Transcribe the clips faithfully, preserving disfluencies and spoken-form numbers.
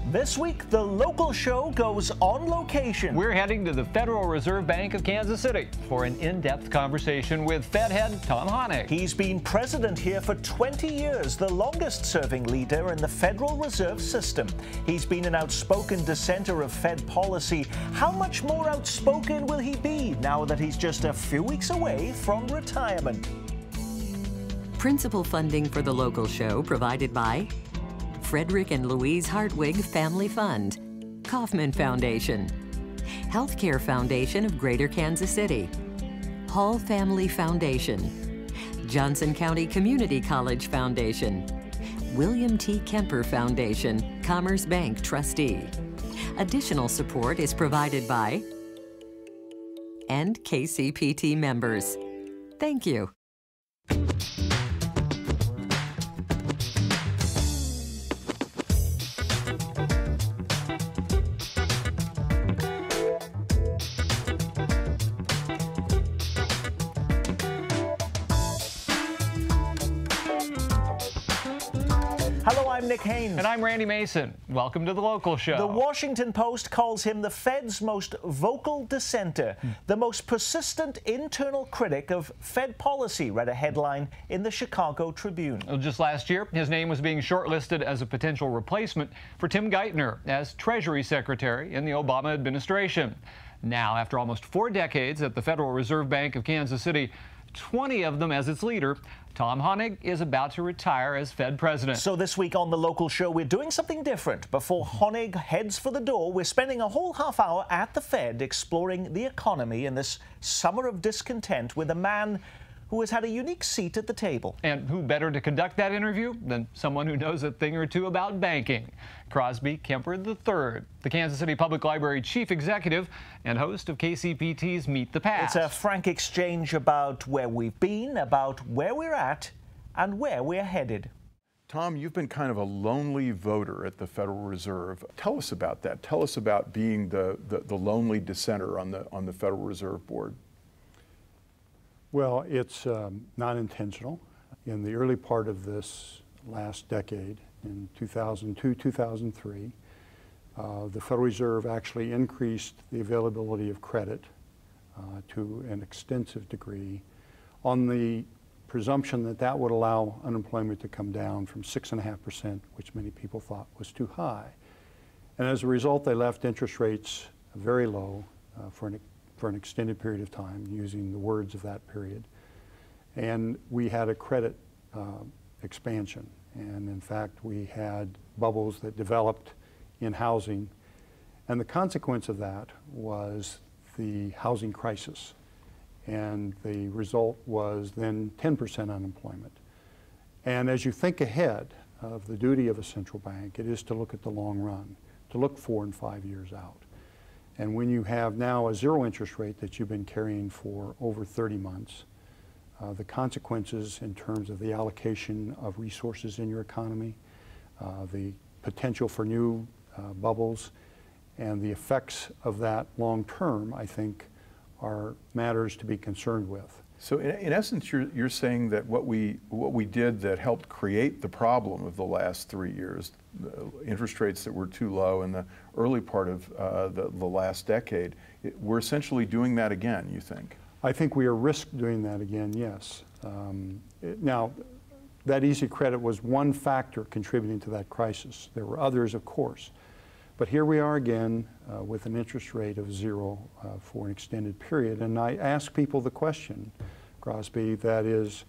This week, the local show goes on location. We're heading to the Federal Reserve Bank of Kansas City for an in-depth conversation with Fed head Tom Hoenig. He's been president here for twenty years, the longest-serving leader in the Federal Reserve System. He's been an outspoken dissenter of Fed policy. How much more outspoken will he be now that he's just a few weeks away from retirement? Principal funding for the local show provided by Frederick and Louise Hartwig Family Fund, Kauffman Foundation, Healthcare Foundation of Greater Kansas City, Hall Family Foundation, Johnson County Community College Foundation, William T. Kemper Foundation, Commerce Bank Trustee. Additional support is provided by and K C P T members. Thank you. Hello, I'm Nick Haynes. And I'm Randy Mason. Welcome to the local show. The Washington Post calls him the Fed's most vocal dissenter, hmm. the most persistent internal critic of Fed policy, read a headline in the Chicago Tribune. Well, just last year, his name was being shortlisted as a potential replacement for Tim Geithner as Treasury Secretary in the Obama administration. Now, after almost four decades at the Federal Reserve Bank of Kansas City, twenty of them as its leader, Tom Hoenig is about to retire as Fed president. So this week on the local show, we're doing something different. Before Hoenig heads for the door, we're spending a whole half hour at the Fed exploring the economy in this summer of discontent with a man who has had a unique seat at the table. And who better to conduct that interview than someone who knows a thing or two about banking? Crosby Kemper the third, the Kansas City Public Library chief executive and host of K C P T's Meet the Past. It's a frank exchange about where we've been, about where we're at, and where we're headed. Tom, you've been kind of a lonely voter at the Federal Reserve. Tell us about that. Tell us about being the, the, the lonely dissenter on the, on the Federal Reserve Board. Well, it's um, not intentional. In the early part of this last decade, in two thousand two, two thousand three, uh, the Federal Reserve actually increased the availability of credit uh, to an extensive degree on the presumption that that would allow unemployment to come down from six point five percent, which many people thought was too high. And as a result, they left interest rates very low uh, for an for an extended period of time, using the words of that period. And we had a credit uh, expansion. And in fact, we had bubbles that developed in housing. And the consequence of that was the housing crisis. And the result was then ten percent unemployment. And as you think ahead of the duty of a central bank, it is to look at the long run, to look four and five years out. And when you have now a zero interest rate that you've been carrying for over thirty months, uh, the consequences in terms of the allocation of resources in your economy, uh, the potential for new uh, bubbles, and the effects of that long term, I think, are matters to be concerned with. So in, in essence, you're, you're saying that what we, what we did that helped create the problem of the last three years, the interest rates that were too low in the early part of uh, the, the last decade, it, we're essentially doing that again, you think? I think we are risk doing that again, yes. Um, it, now, that easy credit was one factor contributing to that crisis. There were others, of course. But here we are again uh, with an interest rate of zero uh, for an extended period. And I ask people the question, Crosby, that is,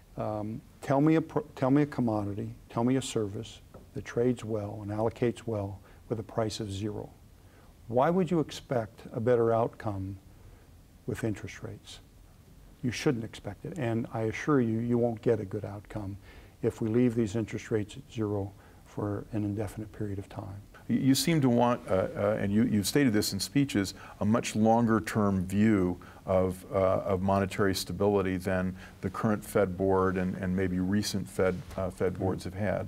um, tell me a, tell me a commodity, tell me a service that trades well and allocates well with a price of zero. Why would you expect a better outcome with interest rates? You shouldn't expect it. And I assure you, you won't get a good outcome if we leave these interest rates at zero for an indefinite period of time. You seem to want, uh, uh, and you, you've stated this in speeches, a much longer term view of, uh, of monetary stability than the current Fed board and, and maybe recent Fed, uh, Fed boards have had.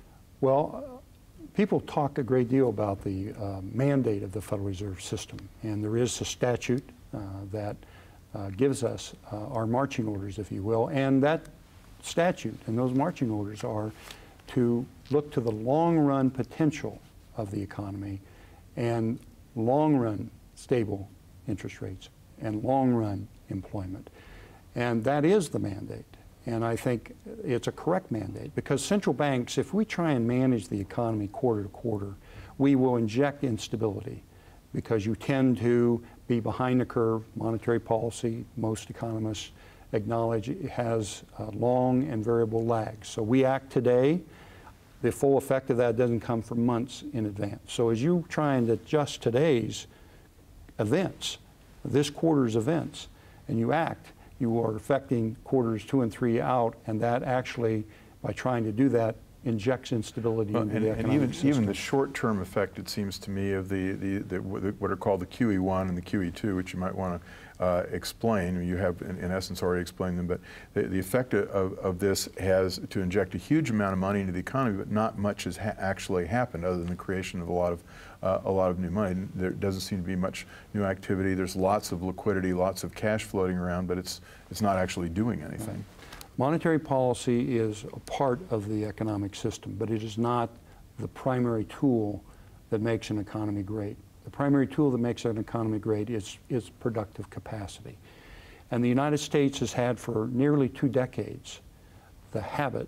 Well, uh, people talk a great deal about the uh, mandate of the Federal Reserve System, and there is a statute uh, that uh, gives us uh, our marching orders, if you will, and that statute and those marching orders are to look to the long run potential of the economy, and long-run stable interest rates and long-run employment. And that is the mandate. And I think it's a correct mandate, because central banks, if we try and manage the economy quarter to quarter, we will inject instability, because you tend to be behind the curve. Monetary policy, most economists acknowledge, it has uh, long and variable lags. So we act today, the full effect of that doesn't come for months in advance. So as you try and adjust today's events, this quarter's events, and you act, you are affecting quarters two and three out, and that actually, by trying to do that, injects instability well, into and, the and economic even, system. even the short-term effect, it seems to me, of the, the, the what are called the Q E one and the Q E two, which you might want to uh, explain. You have, in, in essence, already explained them, but the, the effect of, of this has to inject a huge amount of money into the economy, but not much has ha actually happened other than the creation of a lot of uh, a lot of new money. There doesn't seem to be much new activity. There's lots of liquidity, lots of cash floating around, but it's it's not actually doing anything. Right. Monetary policy is a part of the economic system, but it is not the primary tool that makes an economy great. The primary tool that makes an economy great is, is productive capacity. And the United States has had for nearly two decades the habit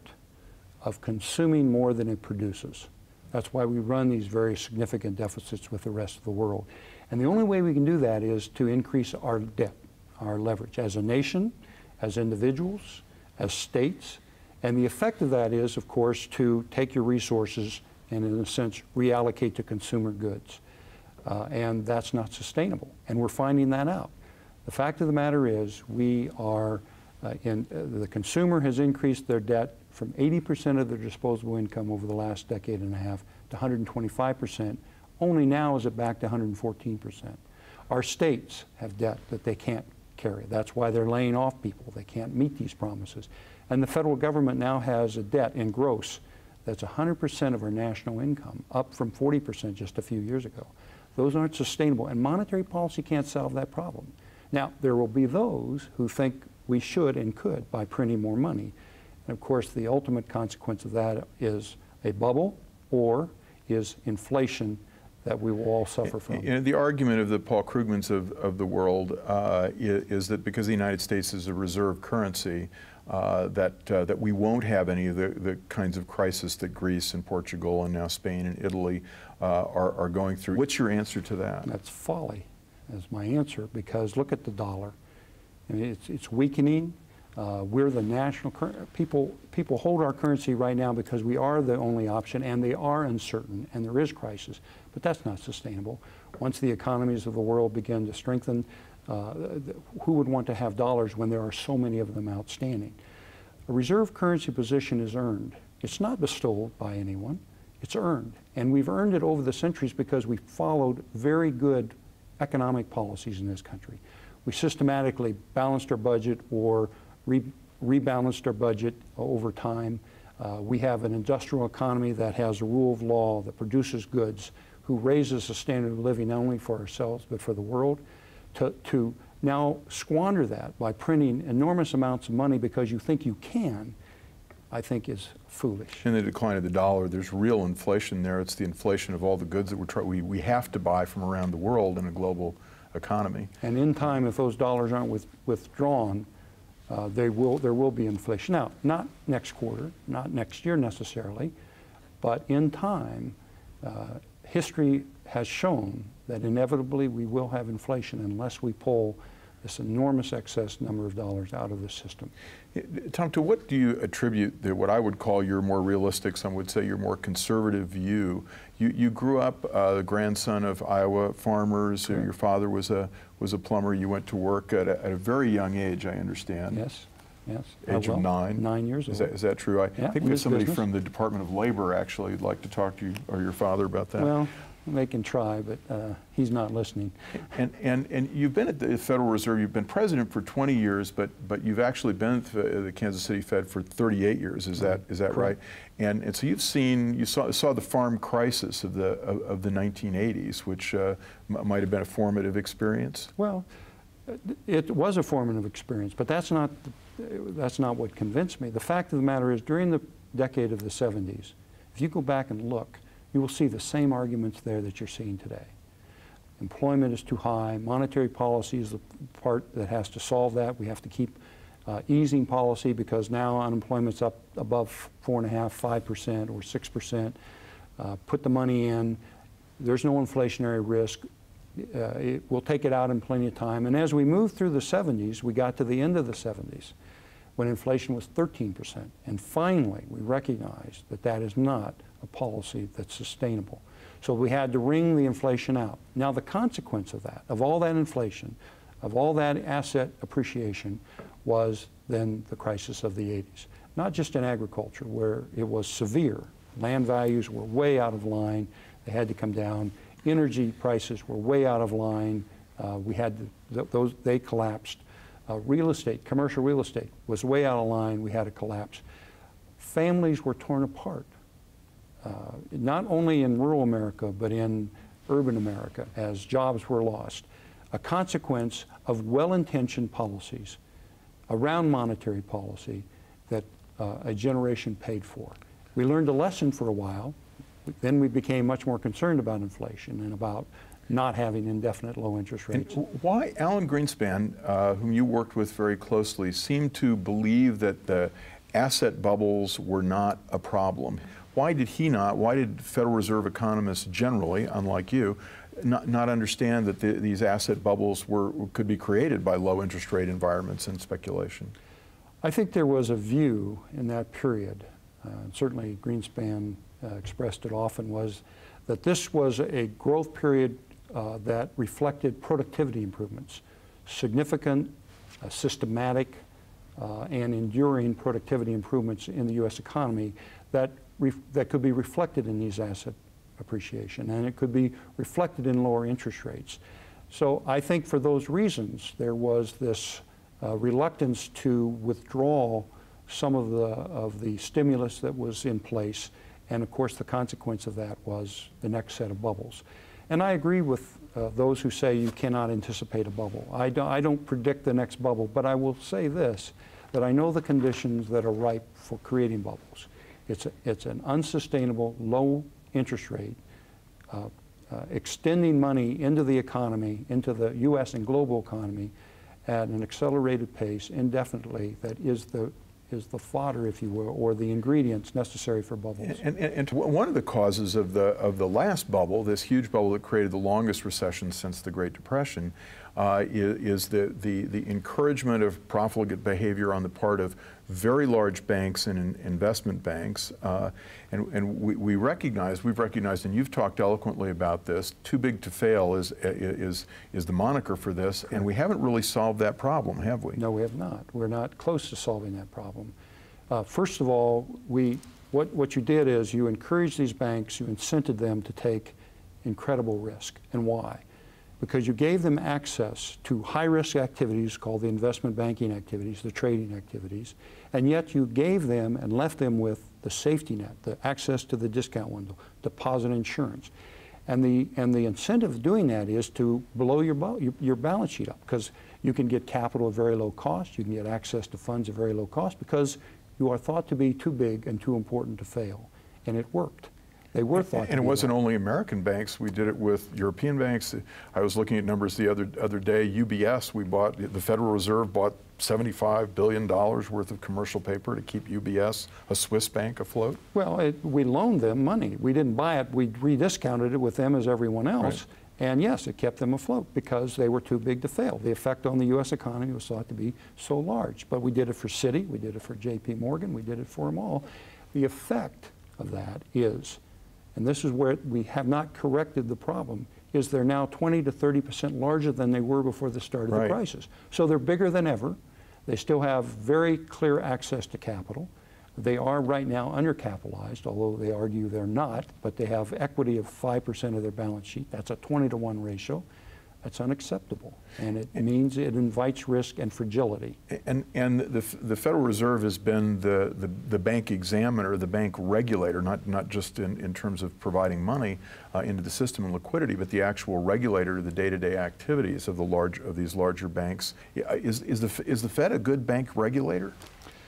of consuming more than it produces. That's why we run these very significant deficits with the rest of the world. And the only way we can do that is to increase our debt, our leverage, as a nation, as individuals, as states. And the effect of that is, of course, to take your resources and, in a sense, reallocate to consumer goods. Uh, and that's not sustainable. And we're finding that out. The fact of the matter is, we are, uh, in, uh, the consumer has increased their debt from eighty percent of their disposable income over the last decade and a half to one hundred twenty-five percent. Only now is it back to one hundred fourteen percent. Our states have debt that they can't carry. That's why they're laying off people. They can't meet these promises. And the federal government now has a debt in gross that's one hundred percent of our national income, up from forty percent just a few years ago. Those aren't sustainable, and monetary policy can't solve that problem. Now, there will be those who think we should and could by printing more money. And of course, the ultimate consequence of that is a bubble or is inflation that we will all suffer from. You know, the argument of the Paul Krugmans of, of the world uh, is, is that because the United States is a reserve currency, uh, that, uh, that we won't have any of the, the kinds of crisis that Greece and Portugal and now Spain and Italy uh, are, are going through. What's your answer to that? That's folly, is my answer, because look at the dollar. I mean, it's, it's weakening. Uh, we're the national currency. People, people hold our currency right now because we are the only option, and they are uncertain, and there is crisis. But that's not sustainable. Once the economies of the world begin to strengthen, uh, who would want to have dollars when there are so many of them outstanding? A reserve currency position is earned. It's not bestowed by anyone. It's earned. And we've earned it over the centuries because we followed very good economic policies in this country. We systematically balanced our budget or re rebalanced our budget over time. Uh, we have an industrial economy that has a rule of law, that produces goods, who raises the standard of living not only for ourselves but for the world. To, to now squander that by printing enormous amounts of money because you think you can, I think is foolish. In the decline of the dollar, there's real inflation there. It's the inflation of all the goods that we're try we, we have to buy from around the world in a global economy. And in time, if those dollars aren't with, withdrawn, uh, they will, there will be inflation. Now, not next quarter, not next year necessarily, but in time, uh, history has shown that inevitably we will have inflation unless we pull this enormous excess number of dollars out of the system. Tom, to what do you attribute the, what I would call your more realistic, some would say your more conservative view? You, you grew up uh, the grandson of Iowa farmers. Correct. Your father was a, was a plumber. You went to work at a, at a very young age, I understand. Yes, yes. Age uh, well, of nine? Nine years old. Is that, is that true? I Yeah, think we have somebody business. from the Department of Labor actually who'd like to talk to you or your father about that. Well, they can try, but uh, he's not listening. And, and, and you've been at the Federal Reserve, you've been president for twenty years, but, but you've actually been at the, the Kansas City Fed for thirty-eight years, is that, is that right? And, and so you've seen, you saw, saw the farm crisis of the, of, of the nineteen eighties, which uh, m might have been a formative experience? Well, it was a formative experience, but that's not, that's not what convinced me. The fact of the matter is, during the decade of the seventies, if you go back and look, you will see the same arguments there that you're seeing today. Employment is too high. Monetary policy is the part that has to solve that. We have to keep uh, easing policy because now unemployment's up above four and a half, five percent or six percent. Uh, put the money in. There's no inflationary risk. Uh, it, we'll take it out in plenty of time. And as we moved through the seventies, we got to the end of the seventies when inflation was thirteen percent. And finally, we recognized that that is not a policy that's sustainable. So we had to wring the inflation out. Now the consequence of that, of all that inflation, of all that asset appreciation, was then the crisis of the eighties. Not just in agriculture, where it was severe. Land values were way out of line. They had to come down. Energy prices were way out of line. Uh, we had to, th those, they collapsed. Uh, real estate, commercial real estate was way out of line. We had to collapse. Families were torn apart. Uh, not only in rural America, but in urban America, as jobs were lost. A consequence of well-intentioned policies around monetary policy that uh, a generation paid for. We learned a lesson for a while. Then we became much more concerned about inflation and about not having indefinite low interest rates. And why Alan Greenspan, uh, whom you worked with very closely, seemed to believe that the asset bubbles were not a problem? Why did he not, why did Federal Reserve economists generally, unlike you, not, not understand that the, these asset bubbles were, could be created by low interest rate environments and speculation? I think there was a view in that period, uh, certainly Greenspan uh, expressed it often, was that this was a growth period uh, that reflected productivity improvements, significant, uh, systematic, uh, and enduring productivity improvements in the U S economy that that could be reflected in these asset appreciation, and it could be reflected in lower interest rates. So I think for those reasons, there was this uh, reluctance to withdraw some of the, of the stimulus that was in place, and of course the consequence of that was the next set of bubbles. And I agree with uh, those who say you cannot anticipate a bubble. I don't, I don't predict the next bubble, but I will say this, that I know the conditions that are ripe for creating bubbles. It's, a, it's an unsustainable low interest rate, uh, uh, extending money into the economy, into the U S and global economy at an accelerated pace indefinitely that is the, is the fodder, if you will, or the ingredients necessary for bubbles. And, and, and one of the causes of the, of the last bubble, this huge bubble that created the longest recession since the Great Depression, uh, is, is the, the, the encouragement of profligate behavior on the part of very large banks and in investment banks. Uh, and and we, we recognize, we've recognized, and you've talked eloquently about this, too big to fail is, is, is the moniker for this, and we haven't really solved that problem, have we? No, we have not. We're not close to solving that problem. Uh, first of all, we, what, what you did is you encouraged these banks, you incented them to take incredible risk. And why? Because you gave them access to high-risk activities called the investment banking activities, the trading activities, and yet you gave them and left them with the safety net, the access to the discount window, deposit insurance. And the, and the incentive of doing that is to blow your, your, your balance sheet up, because you can get capital at very low cost, you can get access to funds at very low cost, because you are thought to be too big and too important to fail. And it worked. They were thought and it wasn't only American banks. We did it with European banks. I was looking at numbers the other other day. U B S, we bought, the Federal Reserve bought seventy-five billion dollars worth of commercial paper to keep U B S, a Swiss bank, afloat. Well, it, we loaned them money. We didn't buy it. We rediscounted it with them as everyone else. Right. And yes, it kept them afloat because they were too big to fail. The effect on the U S economy was thought to be so large. But we did it for Citi, we did it for J P Morgan, we did it for them all. The effect of that is, and this is where we have not corrected the problem, is they're now twenty to thirty percent larger than they were before the start of right. the crisis. So they're bigger than ever. They still have very clear access to capital. They are right now undercapitalized, although they argue they're not, but they have equity of five percent of their balance sheet. That's a twenty to one ratio. That's unacceptable, and it means it invites risk and fragility. And, and the, the Federal Reserve has been the, the, the bank examiner, the bank regulator, not, not just in, in terms of providing money uh, into the system and liquidity, but the actual regulator of the day-to-day activities of, the large, of these larger banks. Is, is, the, is the Fed a good bank regulator?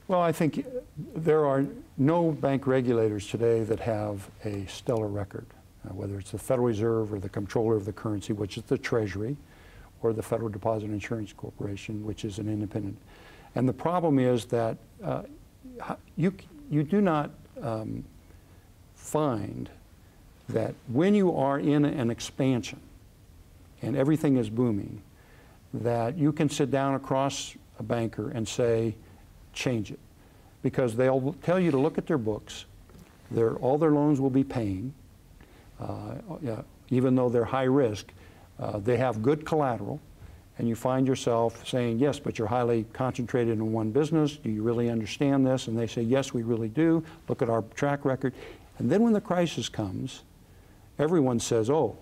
Well, I think there are no bank regulators today that have a stellar record, uh, whether it's the Federal Reserve or the Comptroller of the Currency, which is the Treasury, or the Federal Deposit Insurance Corporation, which is an independent. And the problem is that uh, you, you do not um, find that when you are in an expansion and everything is booming, that you can sit down across a banker and say, change it. Because they'll tell you to look at their books. Their, all their loans will be paying, uh, yeah, even though they're high risk. Uh, they have good collateral, and you find yourself saying, yes, but you're highly concentrated in one business. Do you really understand this? And they say, yes, we really do. Look at our track record. And then when the crisis comes, everyone says, oh,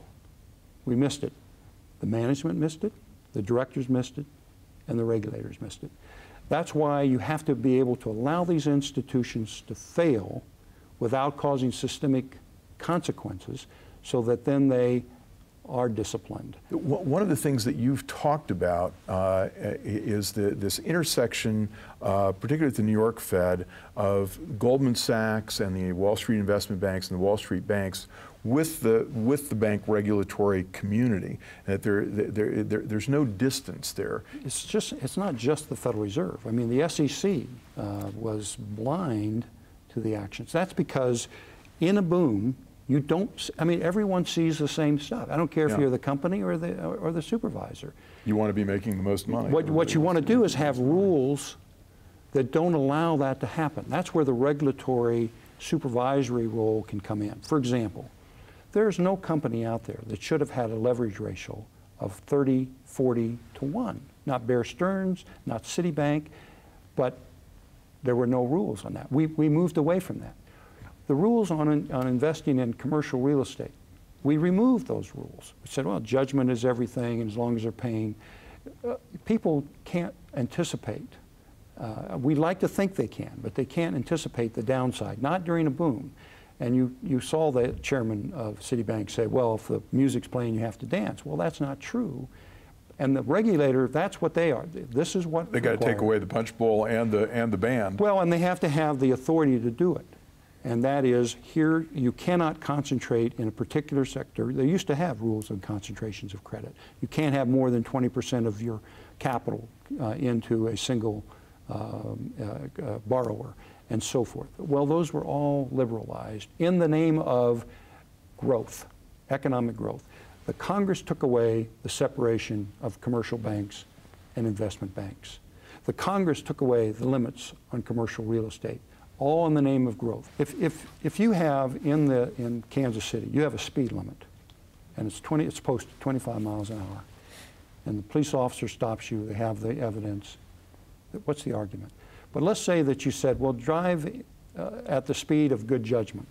we missed it. The management missed it, the directors missed it, and the regulators missed it. That's why you have to be able to allow these institutions to fail without causing systemic consequences, so that then they are disciplined. One of the things that you've talked about uh, is the, this intersection, uh, particularly at the New York Fed, of Goldman Sachs and the Wall Street investment banks and the Wall Street banks with the with the bank regulatory community. That there, there, there there's no distance there. It's just it's not just the Federal Reserve. I mean, the S E C uh, was blind to the actions. That's because in a boom, you don't, I mean, everyone sees the same stuff. I don't care if Yeah. you're the company or the, or the supervisor. You want to be making the most money. What, what you want to do is have rules that don't allow that to happen. That's where the regulatory supervisory role can come in. For example, there's no company out there that should have had a leverage ratio of thirty, forty to one. Not Bear Stearns, not Citibank, but there were no rules on that. We, we moved away from that. The rules on, on investing in commercial real estate, we removed those rules. We said, well, judgment is everything, and as long as they're paying. Uh, people can't anticipate. Uh, we like to think they can, but they can't anticipate the downside, not during a boom. And you, you saw the chairman of Citibank say, well, if the music's playing, you have to dance. Well, that's not true. And the regulator, that's what they are. This is what they got to take away the punch bowl and the, and the band. Well, and they have to have the authority to do it. And that is, here you cannot concentrate in a particular sector. They used to have rules on concentrations of credit. You can't have more than twenty percent of your capital uh, into a single um, uh, uh, borrower, and so forth. Well, those were all liberalized in the name of growth, economic growth. The Congress took away the separation of commercial banks and investment banks. The Congress took away the limits on commercial real estate, all in the name of growth. If, if, if you have in, the, in Kansas City, you have a speed limit, and it's, twenty, it's posted twenty-five miles an hour, and the police officer stops you, they have the evidence, what's the argument? But let's say that you said, well, drive uh, at the speed of good judgment.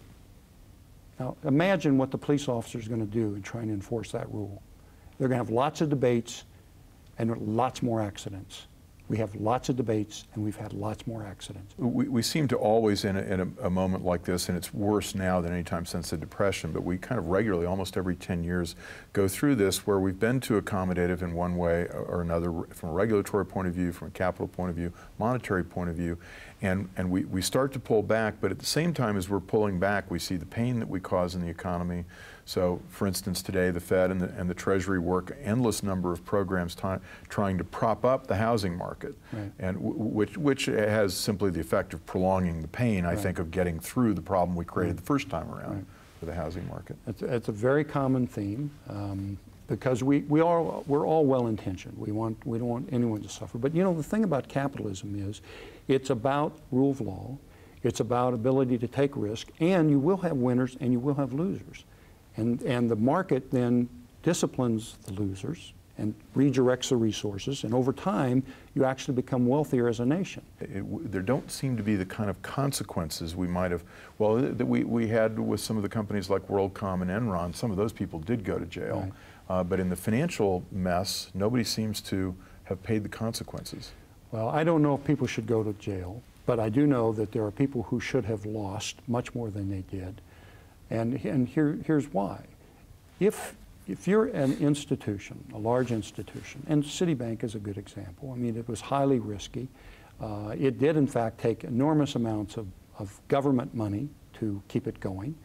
Now, imagine what the police officer is going to do in trying to enforce that rule. They're going to have lots of debates and lots more accidents. We have lots of debates, and we've had lots more accidents. We, we seem to always, in, a, in a, a moment like this, and it's worse now than any time since the Depression, but we kind of regularly, almost every ten years, go through this where we've been too accommodative in one way or another, from a regulatory point of view, from a capital point of view, monetary point of view, and, and we, we start to pull back, but at the same time as we're pulling back, we see the pain that we cause in the economy. So, for instance, today the Fed and the, and the Treasury work an endless number of programs trying to prop up the housing market, right. and w which, which has simply the effect of prolonging the pain, I right. think, of getting through the problem we created right. the first time around right. for the housing market. It's, it's a very common theme um, because we, we are, we're all well-intentioned. We, want, we don't want anyone to suffer. But, you know, the thing about capitalism is it's about rule of law, it's about ability to take risk, and you will have winners and you will have losers. And, and the market then disciplines the losers and redirects the resources, and over time, you actually become wealthier as a nation. It, there don't seem to be the kind of consequences we might have, well, that we, we had with some of the companies like WorldCom and Enron. Some of those people did go to jail. Right. Uh, but in the financial mess, nobody seems to have paid the consequences. Well, I don't know if people should go to jail, but I do know that there are people who should have lost much more than they did. And, and here, here's why. If, if you're an institution, a large institution, and Citibank is a good example, I mean, it was highly risky. Uh, it did, in fact, take enormous amounts of, of government money to keep it going.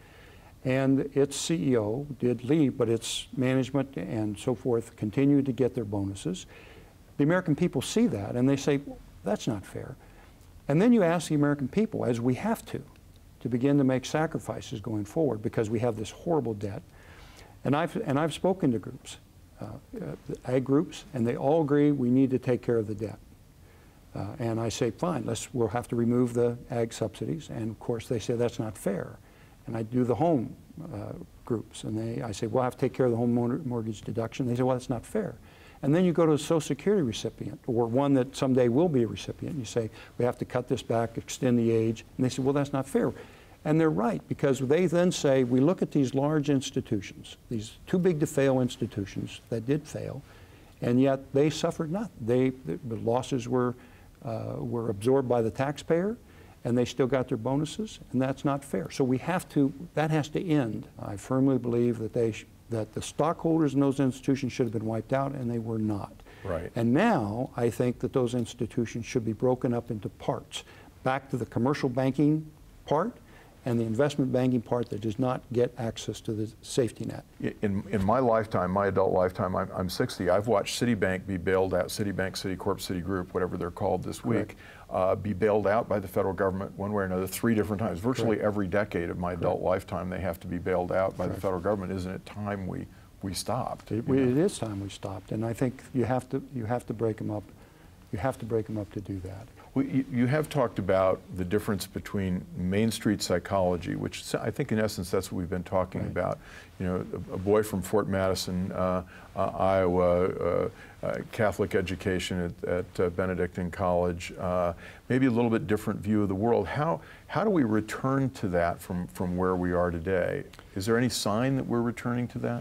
And its C E O did leave, but its management and so forth continued to get their bonuses. The American people see that, and they say, well, that's not fair. And then you ask the American people, as we have to, to begin to make sacrifices going forward because we have this horrible debt. And I've, and I've spoken to groups, uh, uh, ag groups, and they all agree we need to take care of the debt. Uh, and I say, fine, let's, we'll have to remove the ag subsidies. And of course, they say that's not fair. And I do the home uh, groups, and they, I say, we'll have to take care of the home mortgage deduction. They say, well, that's not fair. And then you go to a Social Security recipient, or one that someday will be a recipient, and you say, we have to cut this back, extend the age. And they say, well, that's not fair. And they're right, because they then say, we look at these large institutions, these too big to fail institutions that did fail, and yet they suffered nothing. They, the, the losses were, uh, were absorbed by the taxpayer, and they still got their bonuses, and that's not fair. So we have to, that has to end. I firmly believe that they, sh that the stockholders in those institutions should have been wiped out, and they were not. Right. And now I think that those institutions should be broken up into parts, back to the commercial banking part and the investment banking part that does not get access to the safety net. In, in my lifetime, my adult lifetime, I'm, I'm sixty, I've watched Citibank be bailed out, Citibank, Citicorp, Citigroup, whatever they're called this week, uh, be bailed out by the federal government one way or another three different times. Virtually Correct. every decade of my adult Correct. lifetime, they have to be bailed out by Correct. the federal government. Isn't it time we, we stopped? It, it is time we stopped, and I think you have to, you have to break them up. You have to break them up to do that. Well, you, you have talked about the difference between Main Street psychology, which I think in essence that's what we've been talking Right. about. You know, a, a boy from Fort Madison, uh, uh, Iowa, uh, uh, Catholic education at, at uh, Benedictine College, uh, maybe a little bit different view of the world. How, how do we return to that from, from where we are today? Is there any sign that we're returning to that?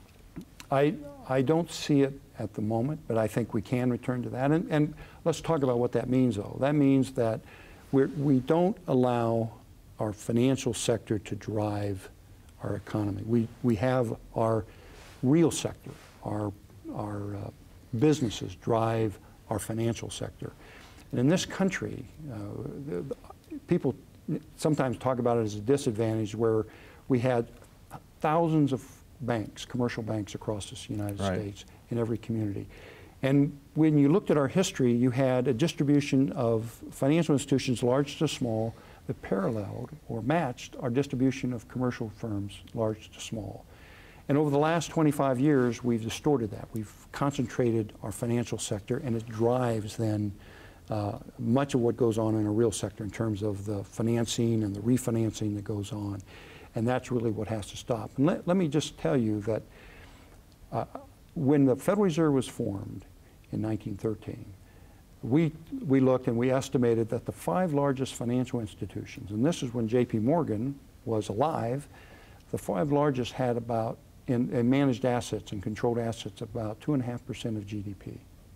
I, I don't see it at the moment, but I think we can return to that. And, and let's talk about what that means, though. That means that we're, we don't allow our financial sector to drive our economy. We, we have our real sector, our, our uh, businesses drive our financial sector. And in this country, uh, the, the, people sometimes talk about it as a disadvantage where we had thousands of banks, commercial banks across the United Right. States in every community. And when you looked at our history, you had a distribution of financial institutions, large to small, that paralleled or matched our distribution of commercial firms, large to small. And over the last twenty-five years, we've distorted that. We've concentrated our financial sector, and it drives then uh, much of what goes on in a real sector in terms of the financing and the refinancing that goes on. And that's really what has to stop. And let, let me just tell you that uh, when the Federal Reserve was formed in nineteen thirteen, we, we looked and we estimated that the five largest financial institutions, and this is when J P Morgan was alive, the five largest had about, in, in managed assets and controlled assets, about two point five percent of G D P.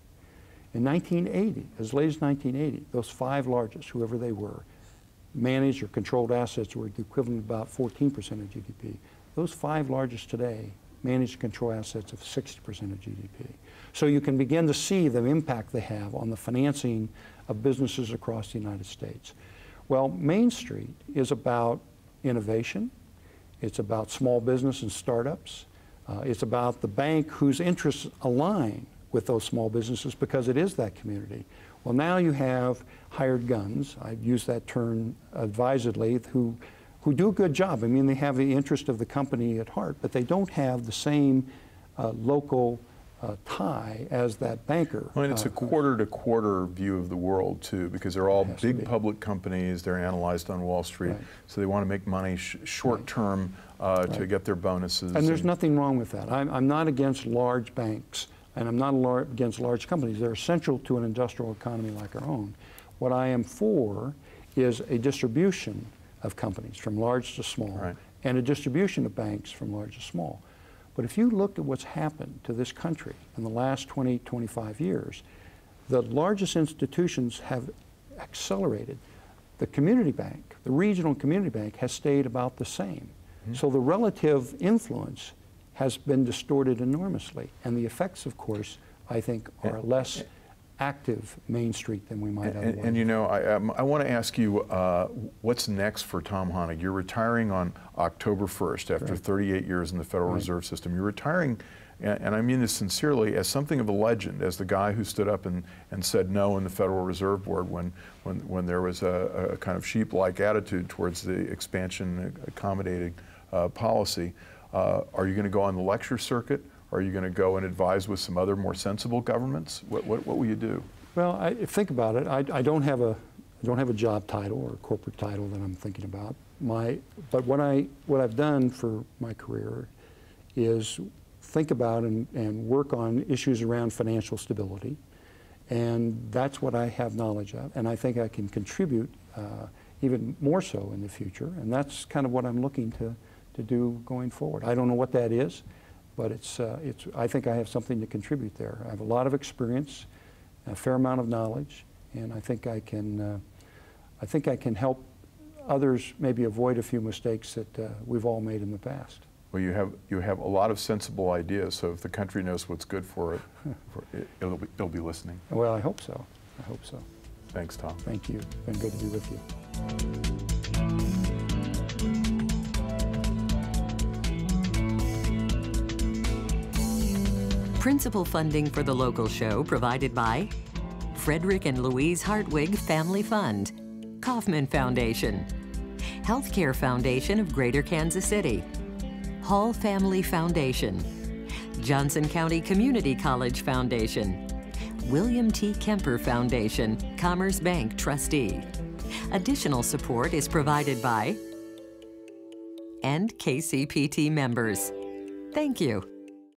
In nineteen eighty, as late as nineteen eighty, those five largest, whoever they were, managed or controlled assets were the equivalent of about fourteen percent of G D P. Those five largest today manage control assets of sixty percent of G D P. So you can begin to see the impact they have on the financing of businesses across the United States. Well, Main Street is about innovation. It's about small business and startups. Uh, it's about the bank whose interests align with those small businesses because it is that community. Well, now you have hired guns, I use that term advisedly, who, who do a good job. I mean, they have the interest of the company at heart, but they don't have the same uh, local uh, tie as that banker. Well, and it's uh, a quarter-to-quarter view of the world, too, because they're all big be. public companies. They're analyzed on Wall Street, Right. so they want to make money sh short-term uh, to Right. get their bonuses. And there's nothing wrong with that. I'm, I'm not against large banks, and I'm not lar against large companies. They're essential to an industrial economy like our own. What I am for is a distribution of companies from large to small, Right. and a distribution of banks from large to small. But if you look at what's happened to this country in the last twenty, twenty-five years, the largest institutions have accelerated. The community bank, the regional community bank, has stayed about the same. Mm-hmm. So the relative influence has been distorted enormously. And the effects, of course, I think are less active Main Street than we might And, otherwise. and, and you know, I, um, I want to ask you, uh, what's next for Tom Hoenig? You're retiring on October first after Correct. thirty-eight years in the Federal Right. Reserve System. You're retiring, and, and I mean this sincerely, as something of a legend, as the guy who stood up and, and said no in the Federal Reserve Board when, when, when there was a, a kind of sheep-like attitude towards the expansion accommodating uh, policy. Uh, are you going to go on the lecture circuit? Are you going to go and advise with some other more sensible governments? What, what, what will you do? Well, I, think about it. I, I don't have a I don't have a job title or a corporate title that I'm thinking about. My, but what I what I've done for my career is think about and, and work on issues around financial stability, and that's what I have knowledge of, and I think I can contribute uh, even more so in the future, and that's kind of what I'm looking to to do going forward. I don't know what that is, but it's uh, it's I think I have something to contribute there. I have a lot of experience, a fair amount of knowledge, and I think I can uh, I think I can help others maybe avoid a few mistakes that uh, we've all made in the past. Well, you have you have a lot of sensible ideas. So if the country knows what's good for it, for it it'll be, it'll be listening. Well, I hope so. I hope so. Thanks, Tom. Thank you. It's been good to be with you. Principal funding for the local show provided by Frederick and Louise Hartwig Family Fund, Kaufman Foundation, Healthcare Foundation of Greater Kansas City, Hall Family Foundation, Johnson County Community College Foundation, William T. Kemper Foundation, Commerce Bank Trustee. Additional support is provided by and K C P T members. Thank you.